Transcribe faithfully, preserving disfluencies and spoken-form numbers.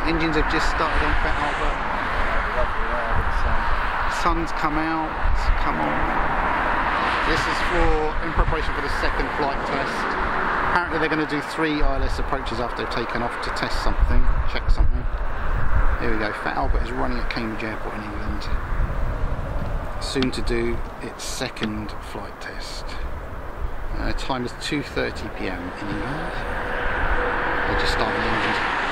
Engines have just started on Fat Albert. Sun's come out. Come on. This is for in preparation for the second flight test. Apparently they're going to do three I L S approaches after they've taken off to test something, check something. Here we go. Fat Albert is running at Cambridge Airport in England. Soon to do its second flight test. Uh, time is two thirty p m in England. They're just starting the engines.